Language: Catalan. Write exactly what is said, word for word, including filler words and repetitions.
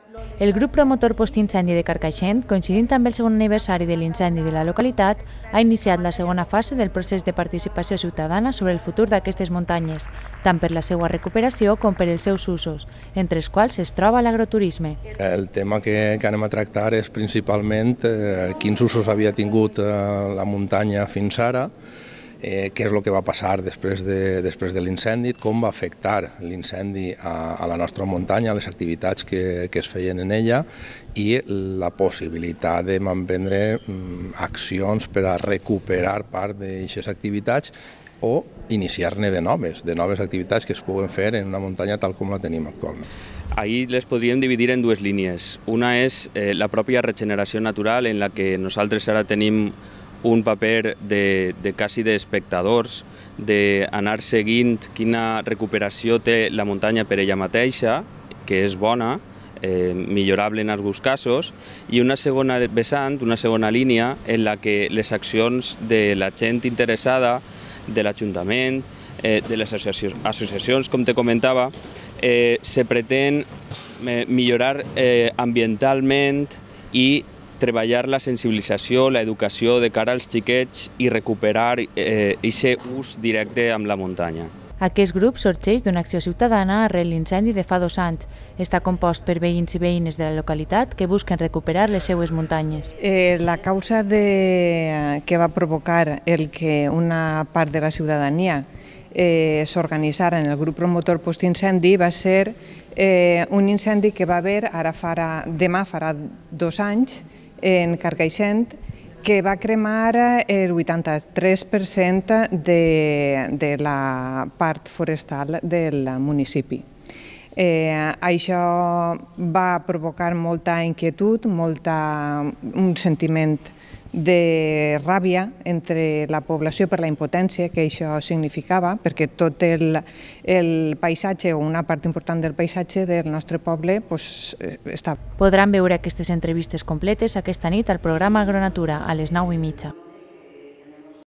El grup promotor postincendi de Carcaixent, coincidint amb el segon aniversari de l'incendi de la localitat, ha iniciat la segona fase del procés de participació ciutadana sobre el futur d'aquestes muntanyes, tant per la seva recuperació com per els seus usos, entre els quals es troba l'agroturisme. El tema que, que anem a tractar és principalment eh, quins usos havia tingut eh, la muntanya fins ara, Eh, què és el que va passar després de, després de l'incendi, com va afectar l'incendi a, a la nostra muntanya, a les activitats que, que es feien en ella i la possibilitat de emprendre mm, accions per a recuperar part d'aquestes activitats o iniciar-ne de noves, de noves activitats que es puguen fer en una muntanya tal com la tenim actualment. Ahí les podríem dividir en dues línies. Una és eh, la pròpia regeneració natural, en la que nosaltres ara tenim un paper de, de quasi d'espectadors, d'anar seguint quina recuperació té la muntanya per ella mateixa, que és bona, eh, millorable en alguns casos, i una segona vessant, una segona línia, en la que les accions de la gent interessada, de l'Ajuntament, eh, de les associacions, com te comentava, eh, se pretén eh, millorar eh, ambientalment i treballar la sensibilització, l'educació de cara als xiquets i recuperar aquest ús directe amb la muntanya. Aquest grup sorgeix d'una acció ciutadana arrel l'incendi de fa dos anys. Està compost per veïns i veïnes de la localitat que busquen recuperar les seues muntanyes. Eh, la causa de, que va provocar el que una part de la ciutadania eh, s'organitzara en el grup promotor postincendi va ser eh, un incendi que va haver, ara farà, demà farà dos anys, en Carcaixent, que va cremar el vuitanta-tres per cent de, de la part forestal del municipi. Eh, això va provocar molta inquietud, molta, un sentiment de ràbia entre la població per la impotència que això significava, perquè tot el, el paisatge o una part important del paisatge del nostre poble pues, està. Podran veure aquestes entrevistes completes aquesta nit al programa Agronatura a les nou i mitja.